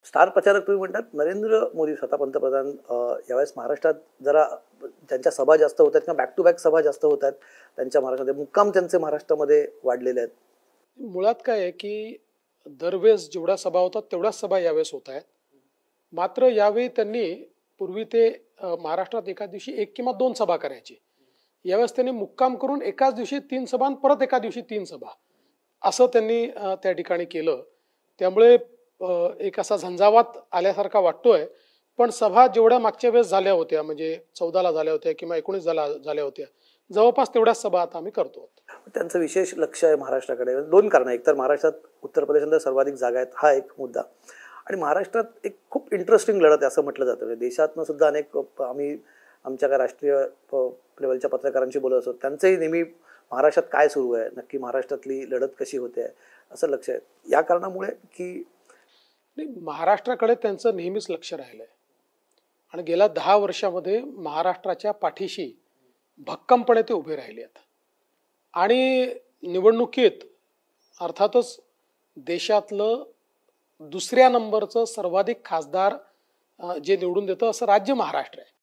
Star प्रचारक तुम्ही म्हणतात नरेंद्र मोदी स्वतः पंतप्रधान यावेळेस महाराष्ट्रात जरा त्यांच्या सभा जास्त होत आहेत किंवा बॅक टू बॅक सभा जास्त होत आहेत त्यांच्या महाराष्ट्रामध्ये, मुक्काम त्यांचे महाराष्ट्रामध्ये वाढलेले आहेत. मुळात काय आहे की दरवेळेस जेवढ्या सभा होतात तेवढ्याच सभा यावेळेस होत आहेत. मात्र यावेळी त्यांनी पूर्वी ते महाराष्ट्रात एका दिवशी 1 किंवा 2 सभा करायची. यावेळेस त्यांनी मुक्काम करून एकाच दिवशी 3 सभा आणि परत एका दिवशी 3 सभा असं त्यांनी त्या ठिकाणी केलं. त्यामुळे एक असा झंझावात आल्यासारखा वाटतोय. पण सभा जेवढ्या मागच्या वेळेस झाल्या होत्या म्हणजे 14ला झाल्या होत्या किंवा 19 झाल्या होत्या जवळपास तेवढ्याच सभा आता आम्ही करतो. त्यांचं विशेष लक्ष आहे महाराष्ट्राकडे. 2 कारण, एक तर महाराष्ट्रात उत्तर प्रदेशनंतर सर्वाधिक जागा आहेत हा एक मुद्दा, आणि महाराष्ट्रात एक खूप इंटरेस्टिंग लढत आहे असं म्हटलं जातं. म्हणजे देशातनं सुद्धा अनेक आम्ही आमच्या काय राष्ट्रीय लेवलच्या पत्रकारांशी बोलत असतो, त्यांचंही नेहमी महाराष्ट्रात काय सुरू आहे, नक्की महाराष्ट्रातली लढत कशी होते आहे असं लक्ष आहे. या कारणामुळे की महाराष्ट्राकडे त्यांचं नेहमीच लक्ष राहिलंय आणि गेल्या 10 वर्षामध्ये महाराष्ट्राच्या पाठीशी भक्कमपणे ते उभे राहिले आहेत. आणि निवडणुकीत अर्थातच देशातलं 2ऱ्या नंबरचं सर्वाधिक खासदार जे निवडून देतं असं राज्य महाराष्ट्र आहे.